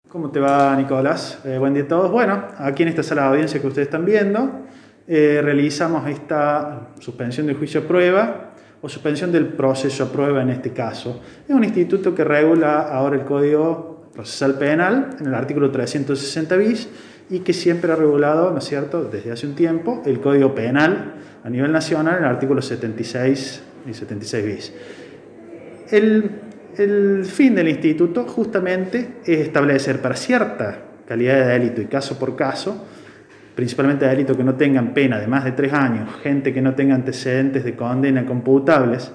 ¿Cómo te va, Nicolás? Buen día a todos. Bueno, aquí en esta sala de audiencia que ustedes están viendo, realizamos esta suspensión del juicio a prueba o suspensión del proceso a prueba en este caso. Es un instituto que regula ahora el Código Procesal Penal en el artículo 360 bis y que siempre ha regulado, ¿no es cierto?, desde hace un tiempo, el Código Penal a nivel nacional en el artículo 76 y 76 bis. El fin del instituto justamente es establecer para cierta calidad de delito y caso por caso, principalmente delitos que no tengan pena de más de 3 años, gente que no tenga antecedentes de condena computables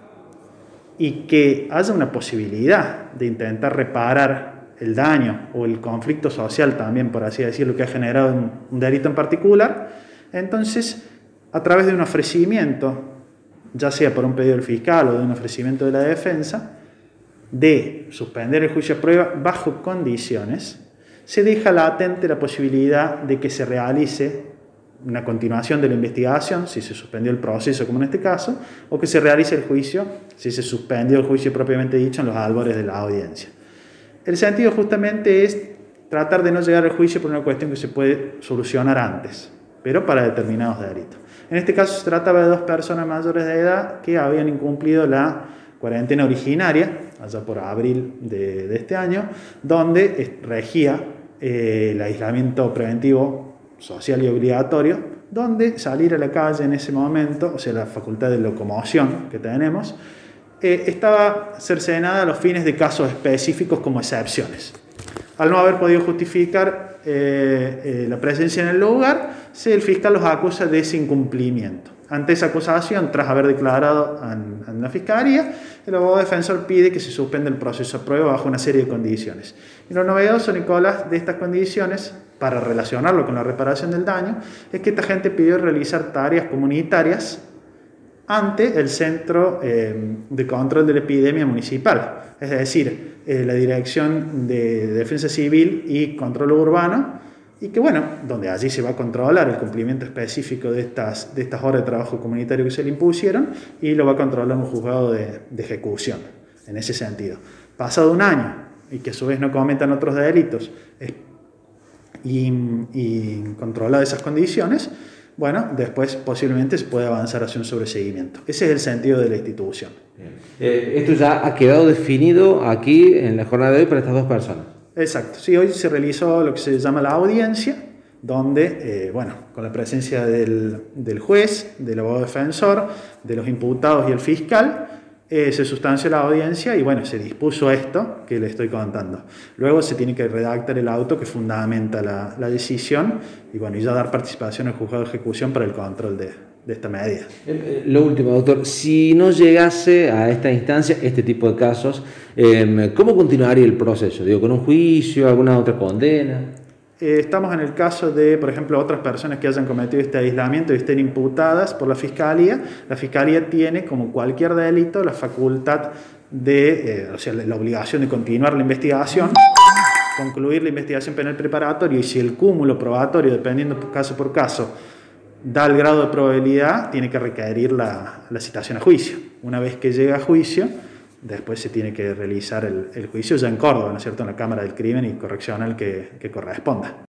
y que haya una posibilidad de intentar reparar el daño o el conflicto social también, por así decirlo, que ha generado un delito en particular. Entonces, a través de un ofrecimiento, ya sea por un pedido del fiscal o de un ofrecimiento de la defensa, de suspender el juicio a prueba bajo condiciones, se deja latente la posibilidad de que se realice una continuación de la investigación, si se suspendió el proceso como en este caso, o que se realice el juicio, si se suspendió el juicio propiamente dicho en los albores de la audiencia. El sentido justamente es tratar de no llegar al juicio por una cuestión que se puede solucionar antes, pero para determinados delitos. En este caso se trataba de 2 personas mayores de edad que habían incumplido la cuarentena originaria, allá por abril de este año, donde regía el aislamiento preventivo social y obligatorio, donde salir a la calle en ese momento, o sea, la facultad de locomoción que tenemos, estaba cercenada a los fines de casos específicos como excepciones. Al no haber podido justificar la presencia en el lugar, el fiscal los acusa de ese incumplimiento. Ante esa acusación, tras haber declarado en la Fiscalía, el abogado defensor pide que se suspenda el proceso a prueba bajo una serie de condiciones. Y lo novedoso, Nicolás, de estas condiciones, para relacionarlo con la reparación del daño, es que esta gente pidió realizar tareas comunitarias ante el Centro de Control de la Epidemia Municipal, es decir, la Dirección de Defensa Civil y Control Urbano, y que bueno, donde allí se va a controlar el cumplimiento específico de estas horas de trabajo comunitario que se le impusieron y lo va a controlar un juzgado de ejecución, en ese sentido. Pasado un año y que a su vez no cometan otros delitos y controladas esas condiciones, bueno, después posiblemente se puede avanzar hacia un sobreseguimiento. Ese es el sentido de la institución. Esto ya ha quedado definido aquí en la jornada de hoy para estas 2 personas. Exacto, sí, hoy se realizó lo que se llama la audiencia, donde, bueno, con la presencia del juez, del abogado defensor, de los imputados y el fiscal, se sustanció la audiencia y, bueno, se dispuso esto que le estoy contando. Luego se tiene que redactar el auto que fundamenta la decisión y, bueno, y ya dar participación al juzgado de ejecución para el control de esta medida. Lo último, doctor, si no llegase a esta instancia, este tipo de casos, ¿cómo continuaría el proceso? Digo, ¿con un juicio, alguna otra condena? Estamos en el caso de, por ejemplo, otras personas que hayan cometido este aislamiento y estén imputadas por la Fiscalía. La Fiscalía tiene, como cualquier delito, la facultad de, o sea, la obligación de continuar la investigación, concluir la investigación penal preparatoria y si el cúmulo probatorio, dependiendo caso por caso, da el grado de probabilidad, tiene que requerir la citación a juicio. Una vez que llega a juicio, después se tiene que realizar el juicio ya en Córdoba, ¿no es cierto?, en la Cámara del Crimen y Correccional que corresponda.